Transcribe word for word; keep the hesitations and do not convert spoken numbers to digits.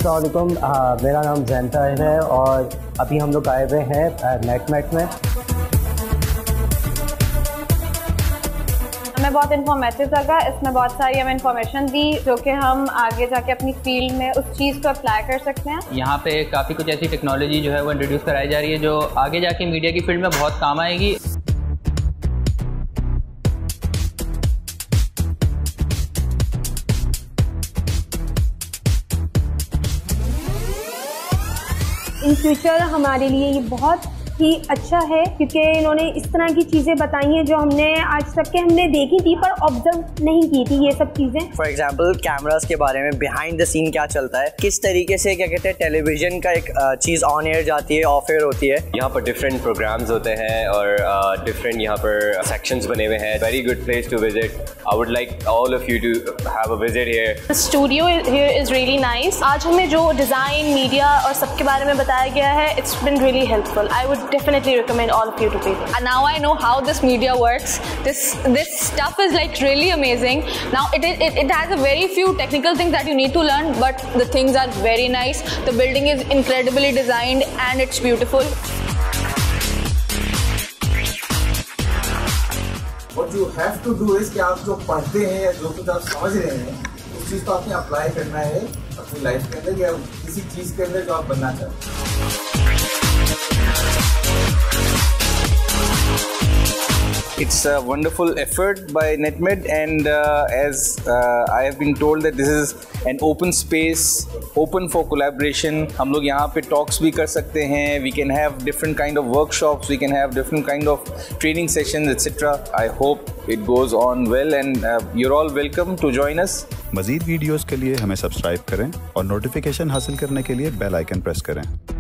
अस्सलाम वालेकुम, मेरा नाम जैनता है और अभी हम लोग आए हुए हैं नेटमेड में। हमें बहुत इन्फॉर्मेटिव लगा, इसमें बहुत सारी हमें इन्फॉर्मेशन दी जो कि हम आगे जाके अपनी फील्ड में उस चीज़ को अप्लाई कर सकते हैं। यहाँ पे काफ़ी कुछ ऐसी टेक्नोलॉजी जो है वो इंट्रोड्यूस कराई जा रही है जो आगे जाके मीडिया की फील्ड में बहुत काम आएगी। इन फ्यूचर हमारे लिए ये बहुत ही अच्छा है क्योंकि इन्होंने इस तरह की चीज़ें बताई हैं जो हमने आज तक के हमने देखी थी पर ऑब्जर्व नहीं की थी ये सब चीज़ें। फॉर एग्जांपल कैमरास के बारे में, बिहाइंड द सीन क्या चलता है, किस तरीके से क्या कहते हैं टेलीविजन का एक चीज़ ऑन एयर जाती है, ऑफ एयर होती है। यहाँ पर डिफरेंट प्रोग्राम्स होते हैं और डिफरेंट uh, यहाँ पर सेक्शंस बने हुए हैं। Very good place to visit. I would like all of you to have a visit here. The studio here is really nice. आज हमें जो डिज़ाइन, मीडिया और सबके बारे में बताया गया है, it's been really helpful. I would definitely recommend all of you to visit. And now I know how this media works. This this stuff is like really amazing. Now it, it it has a very few technical things that you need to learn, but the things are very nice. The building is incredibly designed and it's beautiful. What you have to do is कि आप जो पढ़ते हैं या जो कुछ आप समझ रहे हैं उस चीज़ को आपने अप्लाई करना है अपनी लाइफ के अंदर या किसी चीज़ के अंदर जो आप बनना चाहते हैं। It's a wonderful effort by Netmed, and uh, as uh, I have been told that this is an open space, open for collaboration. हम लोग यहाँ पे talks भी कर सकते हैं. We can have different kind of workshops. We can have different kind of training sessions, et cetera. I hope it goes on well, and uh, you're all welcome to join us. मज़ीद videos के लिए हमें subscribe करें और notification हासिल करने के लिए बेल आइकन प्रेस करें।